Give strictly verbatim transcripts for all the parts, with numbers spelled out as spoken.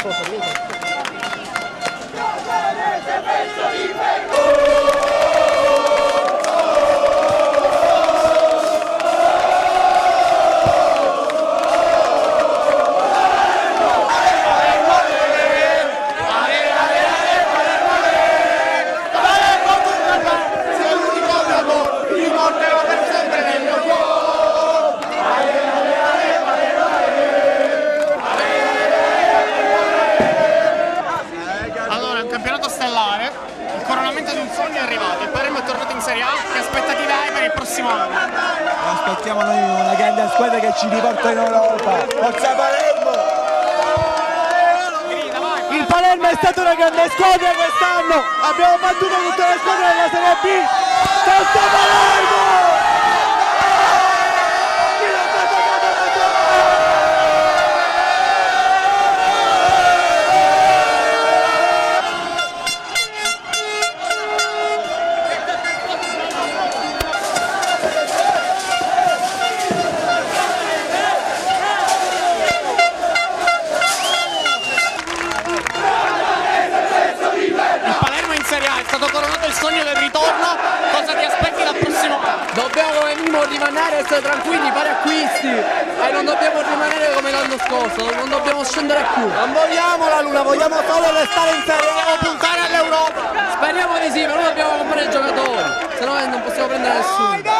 Aspettiamo noi una grande squadra che ci riporta in Europa. Forza Palermo! Il Palermo è stata una grande squadra quest'anno. Abbiamo battuto tutte le squadre della Serie B. Forza Palermo! Dobbiamo come minimo rimanere, essere tranquilli, fare acquisti e non dobbiamo rimanere come l'anno scorso, non dobbiamo scendere più. Non vogliamo la Luna, vogliamo solo restare in Serie A o puntare all'Europa. Speriamo di sì, ma noi dobbiamo comprare i giocatori, se no non possiamo prendere nessuno.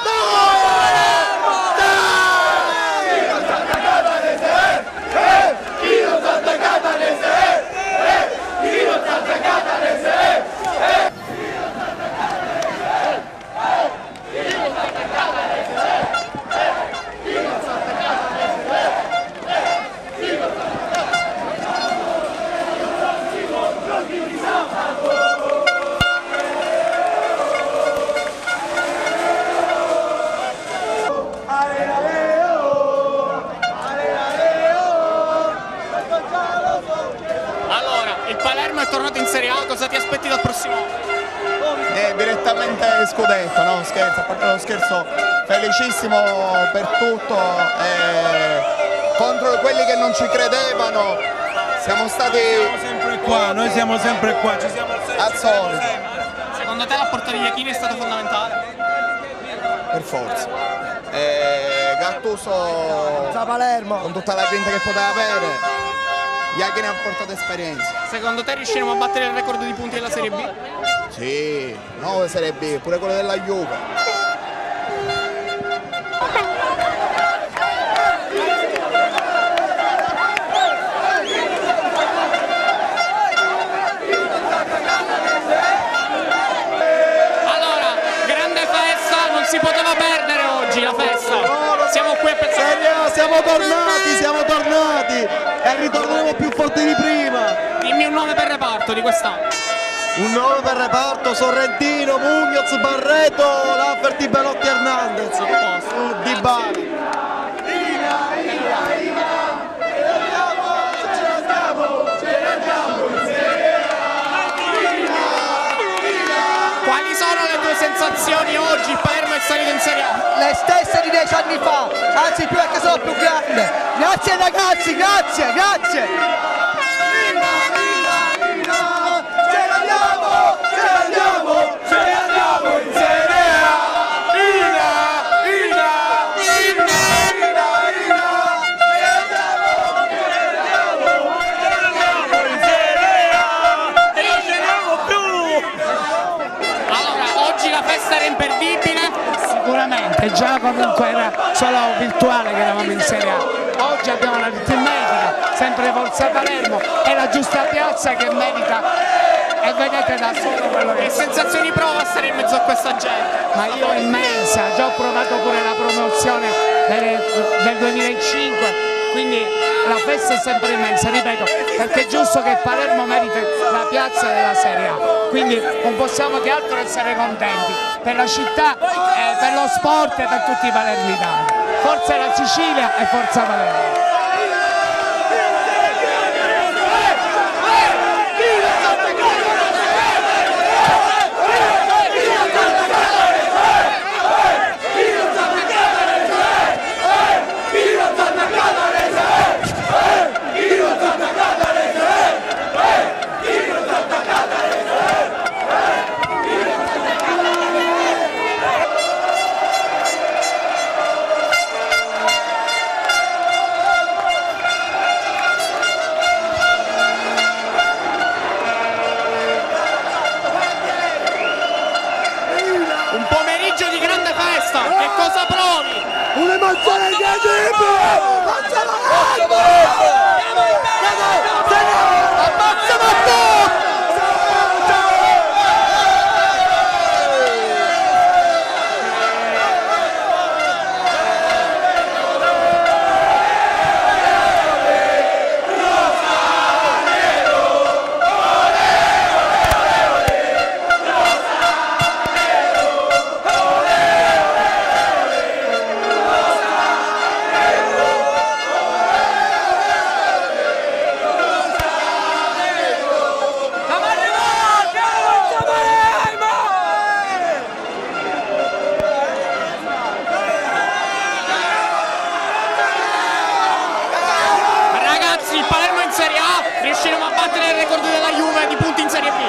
È tornato in Serie A, cosa ti aspetti dal prossimo anno? Eh, direttamente scudetto, no? Scherzo, a parte lo scherzo, felicissimo per tutto, eh, contro quelli che non ci credevano, siamo stati... Siamo sempre qua, noi siamo sempre qua, ci siamo al solito. Secondo te l'apporto di Iachini è stato fondamentale? Per forza. Eh, Gattuso Palermo con tutta la grinta che poteva avere, Iachini ha portato esperienza. Secondo te riusciremo a battere il record di punti della Serie B? Sì, nuove Serie B, pure quello della Juve. Allora, grande festa, non si poteva perdere oggi la festa. Siamo qui a pensare. Siamo tornati, siamo tornati e ritorneremo più forti di prima. Dimmi un nome per reparto di quest'anno. Un nome per reparto: Sorrentino, Mugnoz, Barreto, Lafferty, Belotti, Hernandez. Di Bari. Quali sono le tue sensazioni oggi? Il Palermo è salito in Serie A. Le stesse di dieci anni fa, anzi più perché sono più grande. Grazie ragazzi, grazie, grazie. Sicuramente, già comunque era solo virtuale che eravamo in Serie A. Oggi abbiamo una aritmetica, sempre Forza Palermo, è la giusta piazza che merita e vedete da solo quello che... Che sensazioni prova a stare in mezzo a questa gente? Ma io immensa, già ho provato pure la promozione del, del duemilacinque, quindi la festa è sempre immensa, ripeto, perché è giusto che Palermo meriti la piazza della Serie A, quindi non possiamo che altro essere contenti per la città, eh, per lo sport e per tutti i palermitani. Forza la Sicilia e forza Palermo! Io riusciremo a battere il record della Juve di punti in Serie B.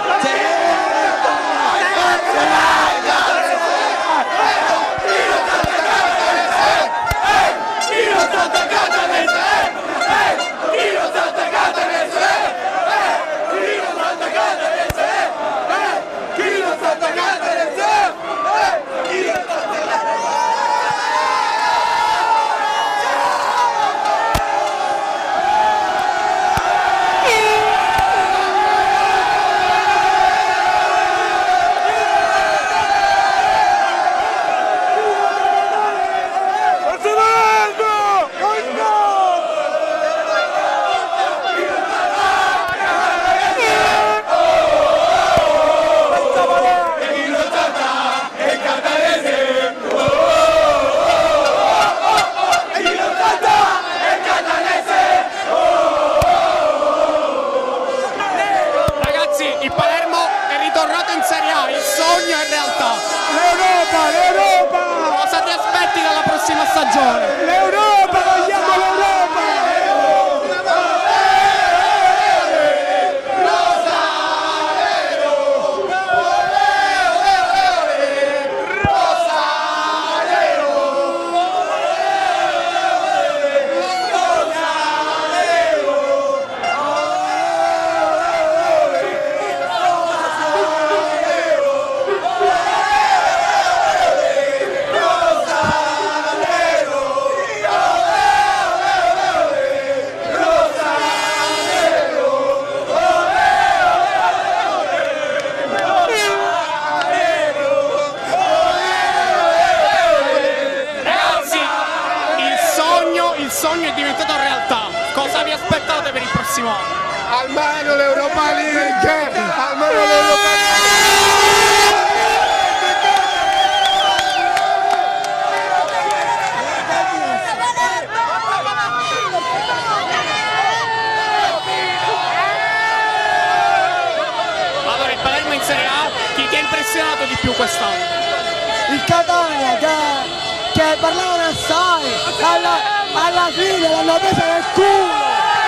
Stagione. L'Europa, vogliamo l'Europa! Rosa Nero! Rosa Nero! Il sogno è diventato realtà. Cosa vi aspettate per il prossimo anno? Almeno l'Europa League! Almeno l'Europa Allora, il Palermo in Serie A, chi ti ha impressionato di più quest'anno? Il Catania che, che parlavano assai, alla, alla fine l'hanno presa nel culo!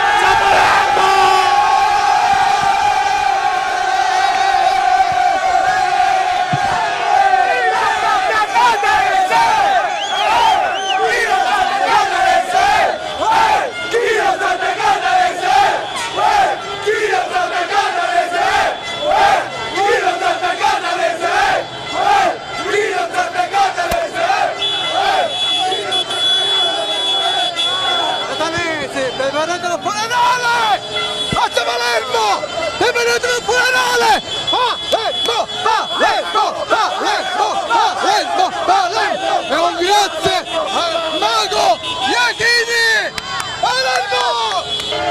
Benvenuto funerale! Forza Palermo! Benvenuto funerale! Palermo! Palermo! Palermo! Palermo! Palermo! E un grazie al mago Iachini! Palermo!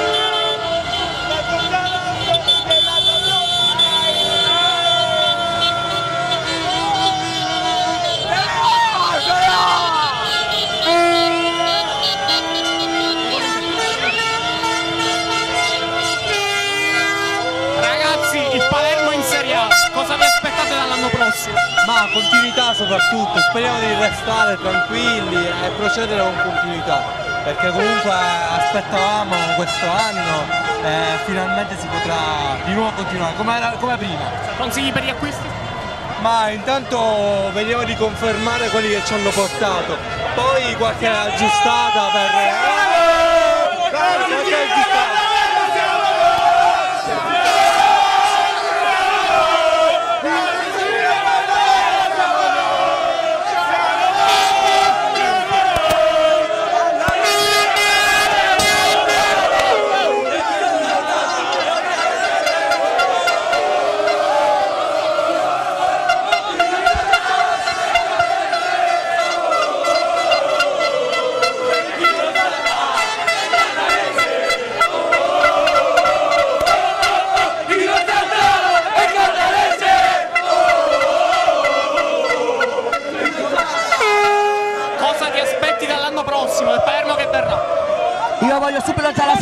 Il Palermo in Serie A, cosa vi aspettate dall'anno prossimo? Ma continuità soprattutto, speriamo di restare tranquilli e procedere con continuità, perché comunque aspettavamo questo anno e finalmente si potrà di nuovo continuare come, era, come prima. Consigli per gli acquisti? Ma intanto vediamo di confermare quelli che ci hanno portato, poi qualche aggiustata per... qualche aggiustata.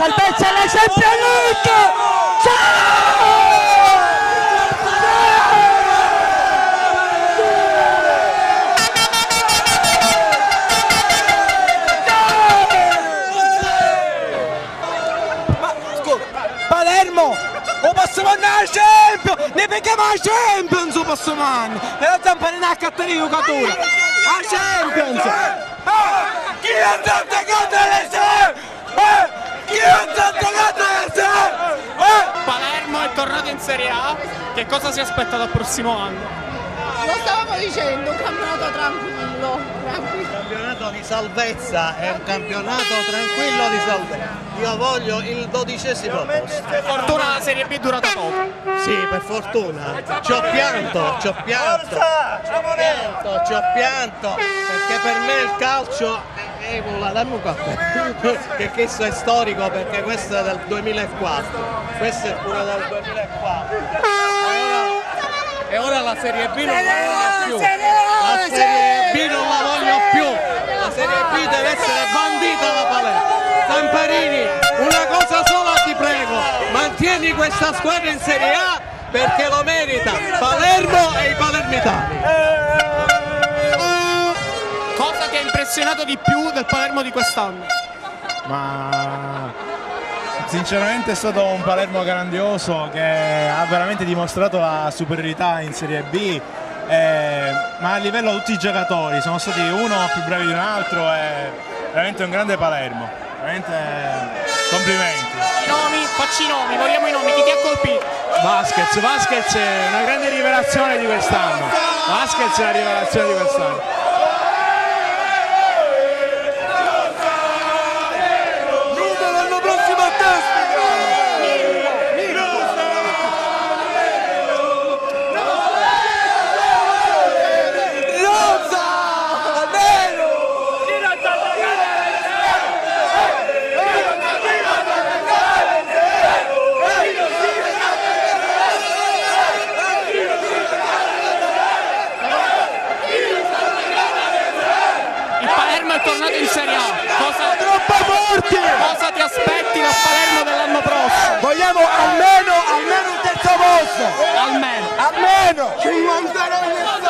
salvezza alla Champions League! Ciao! Palermo! O passiamo andare a Champions! Ne prendiamo a Champions o passiamo andare! E la zampa non ha cattivato giocatore! A Champions! Chi è andato a cattivare se? Chi è andato a cattivare se? Palermo è tornato in Serie A, che cosa si aspetta dal prossimo anno? Lo stavamo dicendo, un campionato tranquillo, tranquillo. Un campionato di salvezza, è un campionato tranquillo di salvezza. Io voglio il dodicesimo posto. Per fortuna la Serie B è durata poco. Sì, per fortuna. Ci ho pianto, ci ho pianto. Ci ho pianto, ci ho pianto. Perché per me il calcio è la dammi un caffè. Che questo è storico perché questo è del duemilaquattro. Questo è pure del duemilaquattro. E ora la Serie B non la voglio più. La Serie B non la voglio più. La Serie B deve essere bandita da Palermo. Zamparini, una cosa sola ti prego, mantieni questa squadra in Serie A perché lo merita Palermo e i palermitani. Cosa ti ha impressionato di più del Palermo di quest'anno? Ma sinceramente è stato un Palermo grandioso che ha veramente dimostrato la superiorità in Serie B, eh, ma a livello di tutti i giocatori sono stati uno più bravi di un altro, è veramente un grande Palermo. Veramente complimenti. I nomi, facci i nomi, vogliamo i nomi, chi ti ha colpito? Vasquez, Vasquez è una grande rivelazione di quest'anno. Vasquez è la rivelazione di quest'anno. L'anno prossimo a testa! È tornato in Serie A. Cosa, Troppo forti! cosa ti aspetti dal Palermo dell'anno prossimo? Vogliamo almeno, almeno un terzo posto! Almeno. Almeno! cinquantanove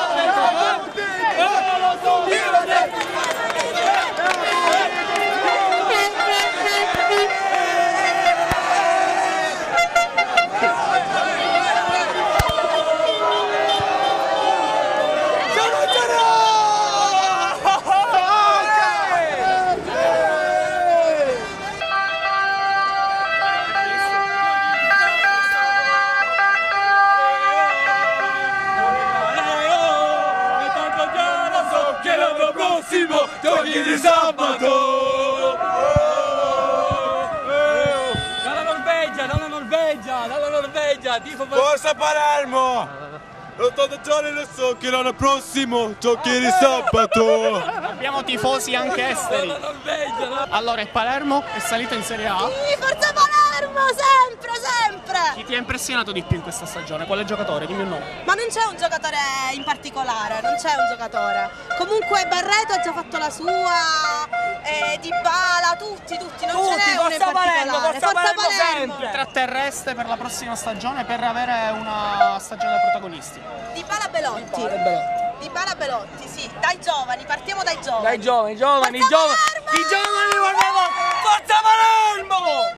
giochi di sabato! Dalla Norvegia, dalla Norvegia, dalla Norvegia, tifo per... Forza Palermo! l'ottanta giorni lo so che l'anno prossimo giochi di sabato! Abbiamo tifosi anche esteri. Dalla Norvegia, no? Allora, il Palermo è salito in Serie A. Sì, forza Palermo, sempre, sempre! Chi ti ha impressionato di più in questa stagione? Quale giocatore? Dimmi un nome. Ma non c'è un giocatore in particolare, non c'è un giocatore. Comunque Barreto ha già fatto la sua, eh, Dybala, tutti, tutti, non Tutti, ce n'è uno in forza particolare. Palermo, forza Palermo sempre! Tratterreste per la prossima stagione per avere una stagione da protagonisti. Dybala Belotti. Dybala Belotti, sì, dai giovani, partiamo dai giovani. Dai giovani, giovani, Forza giovani! Palermo! I giovani, guardiamo! Forza Palermo!